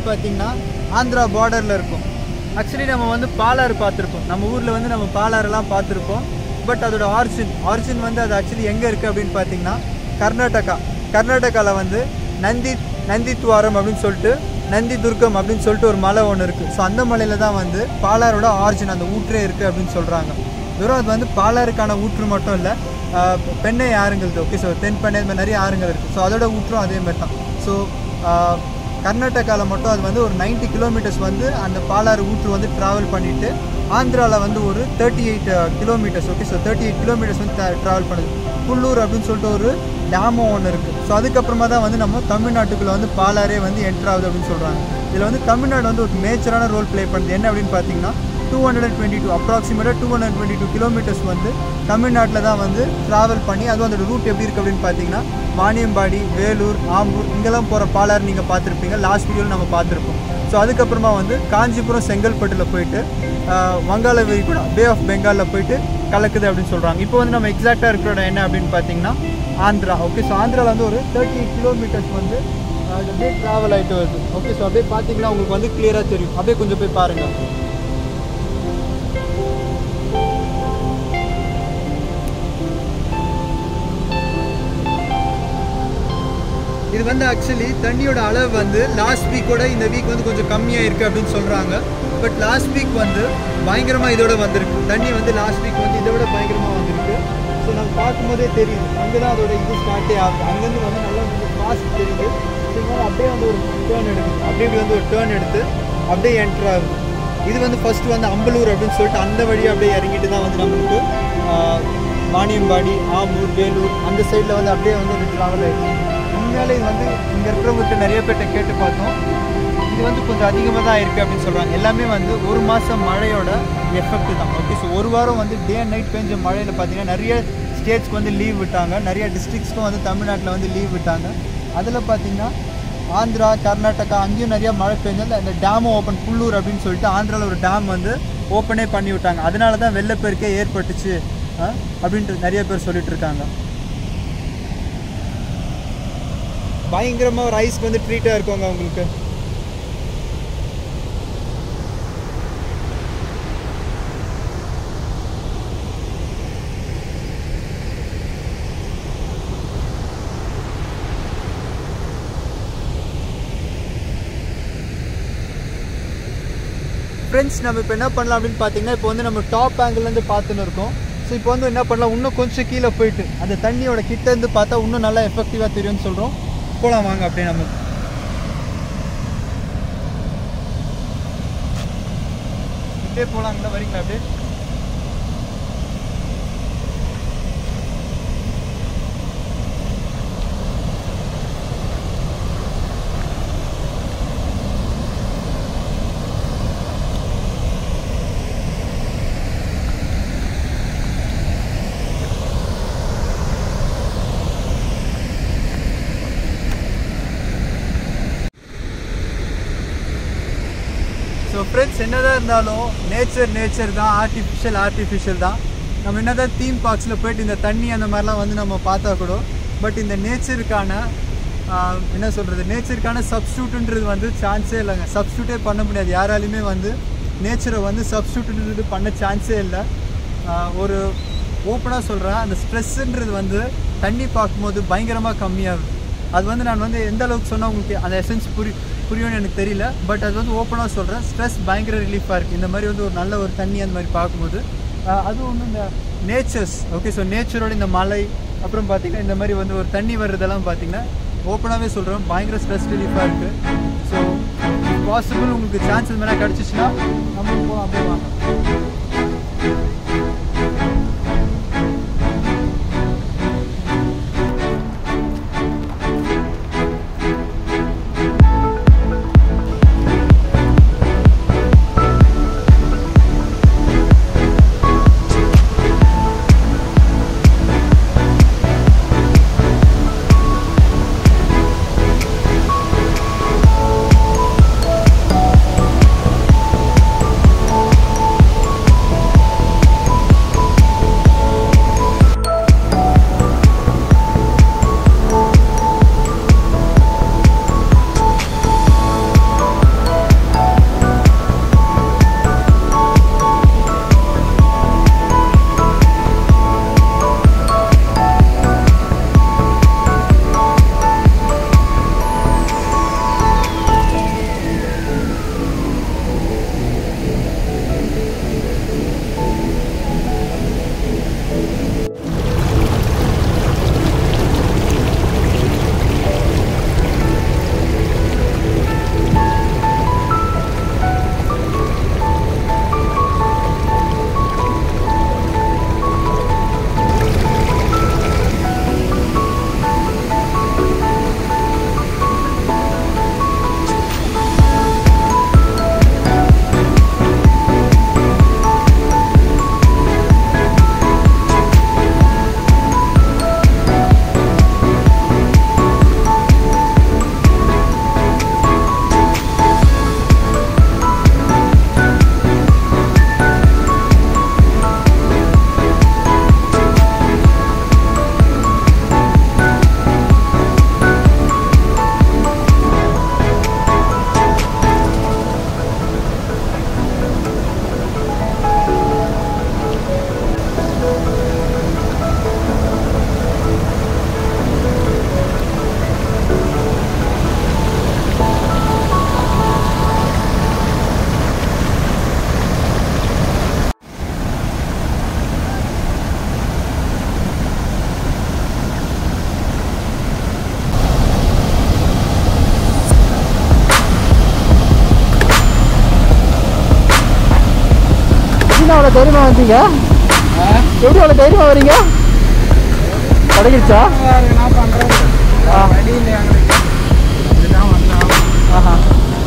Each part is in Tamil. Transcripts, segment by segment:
பார்த்தீங்கன்னா ஆந்திரா பார்டரில் இருக்கும். ஆக்சுவலி நம்ம வந்து பாலாறு பார்த்துருப்போம், நம்ம ஊரில் வந்து நம்ம பாலாறுலாம் பார்த்துருப்போம். பட் அதோட ஆரிஜின் வந்து அது ஆக்சுவலி எங்கே இருக்குது அப்படின்னு பார்த்தீங்கன்னா கர்நாடகாவில் வந்து நந்தித்வாரம் அப்படின்னு சொல்லிட்டு நந்தி துர்க்கம் அப்படின்னு சொல்லிட்டு ஒரு மலை ஒன்று இருக்குது. ஸோ அந்த மலையில் தான் வந்து பாலாரோட ஆரிஜின் அந்த ஊற்றே இருக்குது அப்படின்னு சொல்கிறாங்க. வெறும் அது வந்து பாலாருக்கான ஊற்று மட்டும் இல்லை, பெண்ணை ஆறுங்கள் ஓகே. ஸோ தென்பெண்ணை இது மாதிரி நிறைய ஆறுங்கள் இருக்குது. ஸோ அதோட ஊற்றும் அதே மாதிரி தான். ஸோ கர்நாடகாவில் மட்டும் அது வந்து ஒரு 90 கிலோமீட்டர்ஸ் வந்து அந்த பாலாறு ஊற்று வந்து ட்ராவல் பண்ணிவிட்டு ஆந்திராவில் வந்து ஒரு 38 கிலோமீட்டர்ஸ் ஓகே. ஸோ 38 கிலோமீட்டர்ஸ் வந்து ட்ராவல் பண்ணுது. புல்லூர் அப்படின்னு சொல்லிட்டு ஒரு டேமும் ஒன்று இருக்குது. ஸோ அதுக்கப்புறமா தான் வந்து நம்ம தமிழ்நாட்டுக்குள்ளே வந்து பாலாரே வந்து என்ட்ரு ஆகுது அப்படின்னு சொல்கிறாங்க. இதில் வந்து தமிழ்நாடு வந்து ஒரு மேஜரான ரோல் ப்ளே பண்ணுது. என்ன அப்படின்னு பார்த்தீங்கன்னா 222 அப்ராக்சிமேட்டாக 222 கிலோமீட்டர்ஸ் வந்து தமிழ்நாட்டில் தான் வந்து ட்ராவல் பண்ணி, அதுவும் அதோட ரூட் எப்படி இருக்குது அப்படின்னு பார்த்தீங்கன்னா வாணியம்பாடி, வேலூர், ஆம்பூர் இங்கெல்லாம் போகிற பாலாறு நீங்கள் பார்த்துருப்பீங்க, லாஸ்ட் வீடியோவில் நம்ம பார்த்துருப்போம். ஸோ அதுக்கப்புறமா வந்து காஞ்சிபுரம் செங்கல்பட்டில் போயிட்டு வங்காள விரிகுடா பே ஆஃப் பெங்காலில் போயிட்டு கலக்குது அப்படின்னு சொல்கிறாங்க. இப்போ வந்து நம்ம எக்ஸாக்டாக இருக்கிற என்ன அப்படின்னு பார்த்தீங்கன்னா ஆந்திரா ஓகே. ஸோ ஆந்திராவில் வந்து ஒரு 38 கிலோமீட்டர்ஸ் வந்து அப்படியே ட்ராவல் ஆகிட்டு வருது ஓகே. ஸோ அப்படியே பார்த்தீங்கன்னா உங்களுக்கு வந்து கிளியராக தெரியும். அப்படியே கொஞ்சம் போய் பாருங்கள். இது வந்து ஆக்சுவலி தண்ணியோட அளவு வந்து லாஸ்ட் வீக்கோட இந்த வீக் வந்து கொஞ்சம் கம்மியாக இருக்குது அப்படின்னு சொல்கிறாங்க. பட் லாஸ்ட் வீக் வந்து பயங்கரமாக இதோட வந்திருக்கு. தண்ணி வந்து லாஸ்ட் வீக் வந்து இதோட பயங்கரமாக வந்திருக்கு. ஸோ நம்ம பார்க்கும்போதே தெரியுது, அங்கே தான் அதோட இது ஸ்டார்ட்டே ஆகுது. அங்கேருந்து வந்து நல்லா கொஞ்சம் ஃபாஸ்ட் தெரியுது. ஸோ இது வந்து அப்படியே வந்து ஒரு டேர்ன் எடுக்குது, அப்படியே வந்து ஒரு டேர்ன் எடுத்து அப்படியே என்ட்ரு ஆகுது. இது வந்து ஃபஸ்ட்டு வந்து அம்பலூர் அப்படின்னு சொல்லிட்டு அந்த வழியாக அப்படியே இறங்கிட்டு தான் வந்து நம்மளுக்கு வாணியம்பாடி, ஆம்பூர், வேலூர் அந்த சைடில் வந்து அப்படியே வந்து ஒரு ட்ராவல் ஆகிடுச்சு. உண்மையாலே இது வந்து இங்கே இருக்கிறவங்ககிட்ட நிறைய பேர்கிட்ட கேட்டு பார்த்தோம், இது வந்து கொஞ்சம் அதிகமாக தான் இருக்குது அப்படின்னு சொல்கிறாங்க. எல்லாமே வந்து ஒரு மாதம் மழையோட எஃபெக்ட் தான் ஓகே. ஸோ ஒரு வாரம் வந்து டே அண்ட் நைட் பெஞ்ச மழையில் பார்த்தீங்கன்னா நிறைய ஸ்டேட்ஸ்க்கு வந்து லீவ் விட்டாங்க, நிறைய டிஸ்ட்ரிக்ஸ்க்கும் வந்து தமிழ்நாட்டில் வந்து லீவ் விட்டாங்க. அதில் பார்த்திங்கன்னா ஆந்திரா, கர்நாடகா அங்கேயும் நிறையா மழை பெஞ்சது. அந்த டேமும் ஓப்பன், புல்லூர் அப்படின்னு சொல்லிட்டு ஆந்திராவில் ஒரு டேம் வந்து ஓப்பனே பண்ணி விட்டாங்க. அதனால தான் வெள்ளப்பெருக்கே ஏற்பட்டுச்சு அப்படின்ட்டு நிறைய பேர் சொல்லிட்டு இருக்காங்க. பயங்கரமாக ஒரு ஐஸ்க்கு வந்து ட்ரீட்டாக இருக்குங்க உங்களுக்கு. ஃப்ரெண்ட்ஸ், நம்ம இப்போ என்ன பண்ணலாம் அப்படின்னு பார்த்தீங்கன்னா, இப்போ வந்து நம்ம டாப் ஆங்கிள்லேருந்து பார்த்துன்னு இருக்கோம். ஸோ இப்போ வந்து என்ன பண்ணலாம், இன்னும் கொஞ்சம் கீழே போயிட்டு அந்த தண்ணியோட கிட்டேருந்து பார்த்தா இன்னும் நல்லா எஃபெக்டிவாக தெரியும்னு சொல்கிறோம். போகலாம் வாங்க. அப்படியே நம்ம அப்படியே போகலாங்களா, வரீங்களா? அப்படியே ஸோ ஃப்ரெண்ட்ஸ், என்னதான் இருந்தாலும் நேச்சர் தான், ஆர்டிஃபிஷியல் தான். நம்ம என்னதான் தீம் பார்க்ஸில் போய்ட்டு இந்த தண்ணி அந்த மாதிரிலாம் வந்து நம்ம பார்த்தா கூட, பட் இந்த நேச்சருக்கான என்ன சொல்கிறது, நேச்சருக்கான சப்ஸ்டியூட்ன்றது வந்து சான்ஸே இல்லைங்க. சப்ஸ்டியூட்டே பண்ண முடியாது யாராலையுமே. வந்து நேச்சரை வந்து சப்ஸ்டியூட்ன்றது பண்ண சான்ஸே இல்லை. ஒரு ஓப்பனாக சொல்கிறேன், அந்த ஸ்ட்ரெஸ்ஸுன்றது வந்து தண்ணி பார்க்கும்போது பயங்கரமாக கம்மியாகுது. அது வந்து நான் வந்து எந்த அளவுக்கு சொன்னால் உங்களுக்கு அந்த எசன்ஸ் புரியும்னு எனக்கு தெரியல. பட் அது வந்து ஓப்பனாக சொல்கிறேன், ஸ்ட்ரெஸ் பயங்கர ரிலீஃபாக இருக்குது இந்த மாதிரி வந்து ஒரு நல்ல ஒரு தண்ணி அந்த மாதிரி பார்க்கும்போது. அதுவும் வந்து இந்த நேச்சர்ஸ் ஓகே. ஸோ நேச்சரோட இந்த மலை அப்புறம் பார்த்திங்கன்னா இந்த மாதிரி வந்து ஒரு தண்ணி வர்றதெல்லாம் பார்த்திங்கன்னா ஓப்பனாகவே சொல்கிறோம் பயங்கர ஸ்ட்ரெஸ் ரிலீஃபாக இருக்குது. ஸோ பாசிபிள் உங்களுக்கு சான்ஸ் இது மாதிரி கிடச்சிச்சின்னா நம்மளும் போகலாம். அப்படியே வாங்க. எப்படின்னா அவ்வளோ தைரியமாக வந்தீங்க? எப்படி அவ்வளோ தைரியமாக வரீங்க? கிடைக்கிச்சா? நான் பண்ணுறது வழியில் எங்களுக்கு இதுதான் வந்தோம். ஆஹா.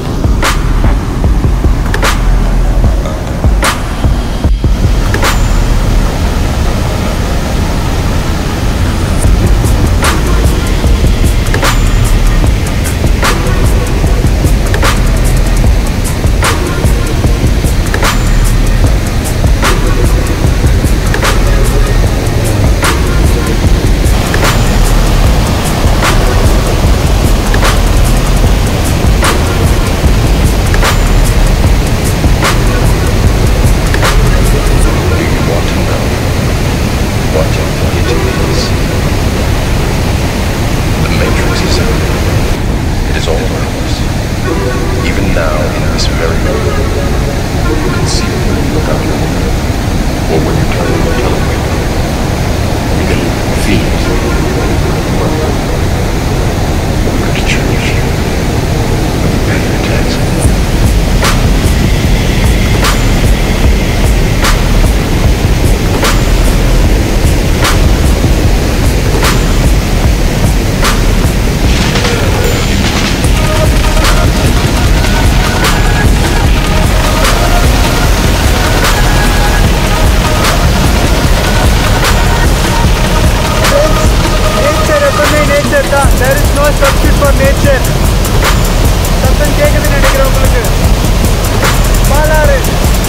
There is no substitute for nature. சத்தம் கேக்குதுன்னு நினைக்கிறேன் உங்களுக்கு. பாலாறு.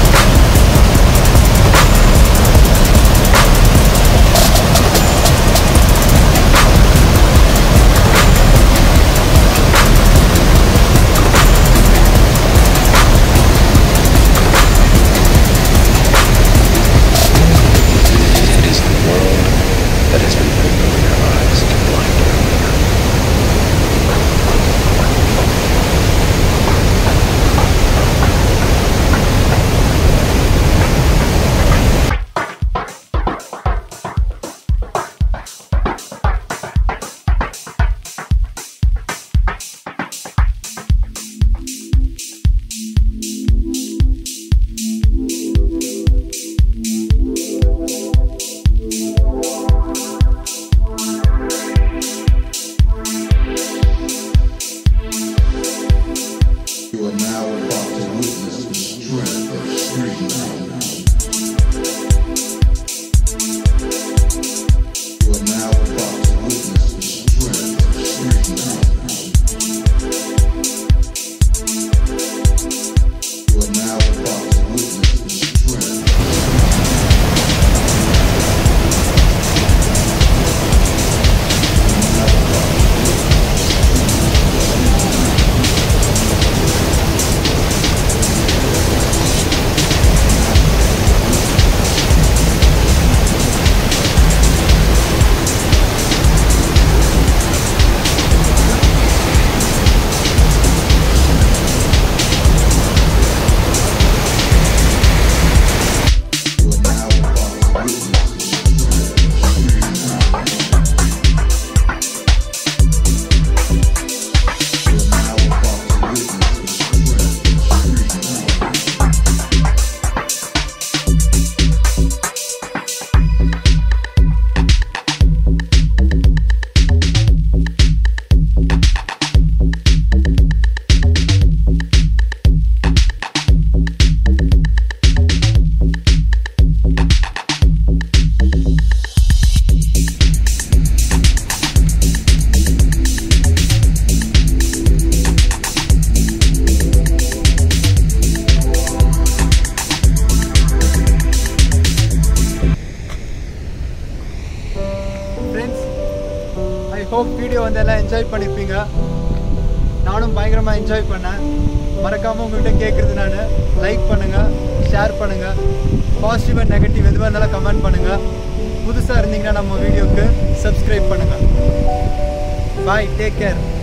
ஹோப் வீடியோ வந்து எல்லாம் என்ஜாய் பண்ணியிருப்பீங்க. நானும் பயங்கரமாக என்ஜாய் பண்ணேன். மறக்காமல் உங்கள்கிட்ட கேட்குறது நான் லைக் பண்ணுங்கள், ஷேர் பண்ணுங்கள், பாசிட்டிவ் அண்ட் நெகட்டிவ் எதுவாக இருந்தாலும் கமெண்ட் பண்ணுங்கள். புதுசாக இருந்தீங்கன்னா நம்ம வீடியோவுக்கு சப்ஸ்கிரைப் பண்ணுங்கள். Bye, take care.